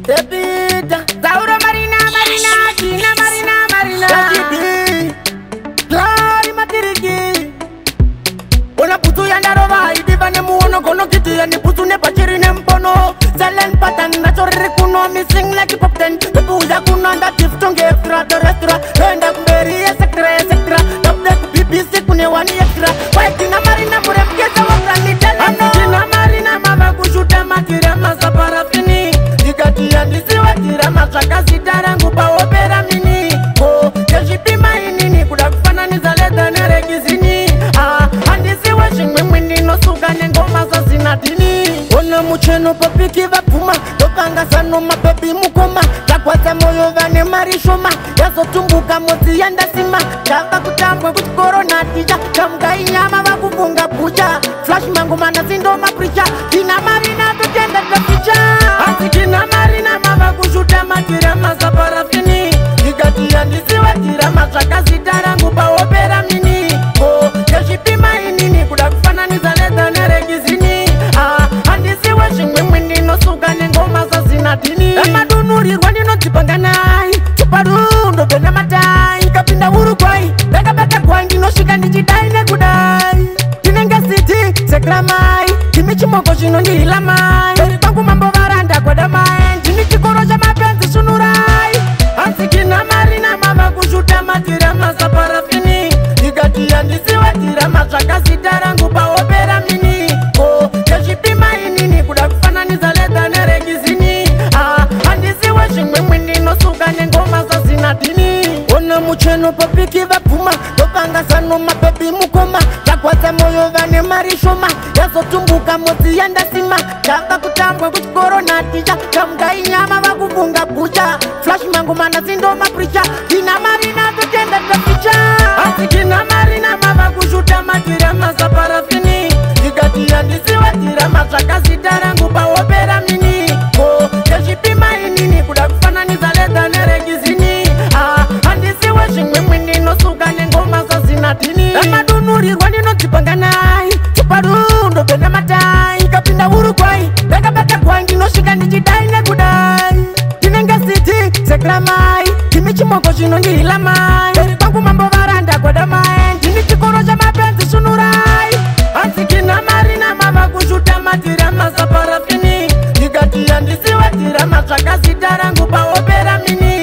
Tepita Zauro Marina Tina Marina Tatibi Clari Matiriki Ona putu ya ndarova idivane muono kono kiti ya ni putu ne pachiri ne mpono Selen patan na chorre kuno missing like pop ten Puja kuno anda tiftonge extra to restaurant Enda kumberi extra Top deck BBC kune wani extra Tina Marina mure mkeza wakrani tele Tina Marina mama kushuta matira masa parafini Ikatia ndisiwa tira mashaka sitarangu pa opera mini Oh, yeshipima inini kuda kufana nizaleta neregizini Andisiwa shingwe mwini no suga nengoma sa sinatini Ona mucheno papiki vapuma Tokanga sano mapepi mukoma Takwata moyo vane marishoma Yaso tumbuka mozi yanda sima Chava kutambwe kutukorona tija Chamga inyama wakufunga puja Flash mangu mana zindo mapricha Tina Marina tutenda taficha Tina Marina mama kushuta matira masa parafini Ikatia ndisiwa tira mashaka sitarangu pa opera mini Oh, yeshipima inini kuda kufana nizaleta neregizini Andisiwa shingwe mwini no suga nengoma sa sinatini Emadunuri rwani no tipanganai Chuparundo pena matai Kapinda Uruguay Beka kwangi no shika nijidai nekudai Tinenga city sekramai Kimichi moko shino nilamai Kwangu mambo varanda kwa damai Chinichi koroja mapenzi sunurai Tina Marina mama kushuta matira masa parafini Ikatia ndisiwa tira mashaka sitarangu pa opera mini Oh, yeshipima inini kuda kufana nizaleta neregizini Andisiwa shingwe mwini no suga nengoma sa sinatini Ona mucheno papiki vapuma Topanga sano mapepi mukoma Takwata moyo vane marishoma Yaso tumbuka mozi yanda sima Chava kutambwe kutukorona tija Chamga inyama wakufunga puja Flash mangu mana zindo mapricha Tina Marina tutenda taficha Tina Marina mama kushuta matira masa parafini Ikatia ndisiwa tira mashaka sitarangu pa opera mini Oh, yeshipima inini kuda kufana nizaleta neregizini Andisiwa shingwe mwini no suga nengoma sa sinatini Emadunuri rwani no tipanganai Chuparundo pena matai Kapinda Uruguay Beka kwangi no shika nijidai nekudai Tinenga city sekramai Kimichi moko shino nilamai Kwangu mambo varanda kwa damai Chinichi koroja mapenzi sunurai Tina Marina mama kushuta matira masa parafini Ikatia ndisiwa tira mashaka sitarangu pa opera mini